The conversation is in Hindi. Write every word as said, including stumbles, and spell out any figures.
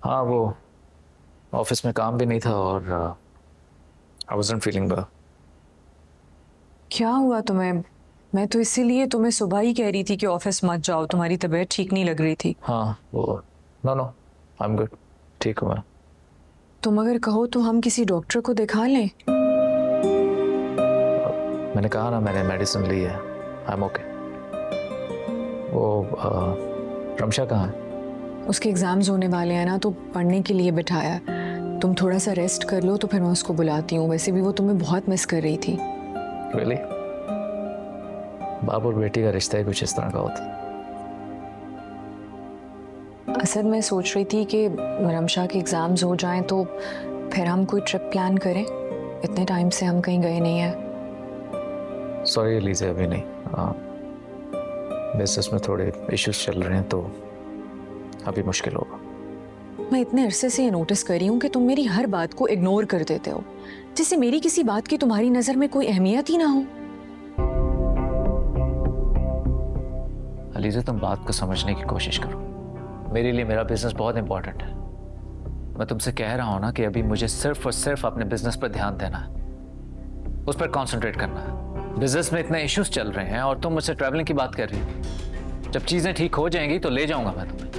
हाँ, वो ऑफिस में काम भी नहीं था और आई वाज़न्ट फीलिंग वेल। क्या हुआ तुम्हें? मैं तो इसीलिए तुम्हें सुबह ही कह रही थी कि ऑफिस मत जाओ, तुम्हारी तबीयत ठीक नहीं लग रही थी। हाँ वो, no no, I am good, ठीक हूँ मैं। तुम अगर कहो तो हम किसी डॉक्टर को दिखा लें। मैंने कहा ना, मैंने मेडिसिन ली है, आई एम ओके। वो रमशा कहाँ है? उसके एग्जाम्स होने वाले हैं ना, तो पढ़ने के लिए बिठाया। तुम थोड़ा सा रेस्ट कर लो तो फिर मैं उसको बुलाती हूँ। वैसे भी वो तुम्हें बहुत मिस कर रही थी। रियली? बाप और बेटी का रिश्ता ही कुछ इस तरह का होता है। असल में सोच रही थी कि रमशा के एग्जाम्स हो जाएं तो फिर हम कोई ट्रिप प्लान करें। इतने टाइम से हम कहीं गए नहीं हैं। सॉरी एलिज़ा, अभी नहीं। बिजनेस में थोड़े इश्यूज चल रहे हैं तो अभी मुश्किल होगा। मैं इतने अरसे से ये नोटिस कर रही हूँ कि तुम मेरी हर बात को इग्नोर कर देते हो, जैसे मेरी किसी बात की तुम्हारी नजर में कोई अहमियत ही ना हो। एलिज़ा, तुम बात को समझने की कोशिश करो। मेरे लिए मेरा बिजनेस बहुत इंपॉर्टेंट है। मैं तुमसे कह रहा हूं ना कि अभी मुझे सिर्फ और सिर्फ अपने बिजनेस पर ध्यान देना है, उस पर कंसंट्रेट करना है। बिजनेस में इतने इश्यूज चल रहे हैं और तुम मुझसे ट्रैवलिंग की बात कर रही हो। जब चीजें ठीक हो जाएंगी तो ले जाऊंगा मैं तुम्हें।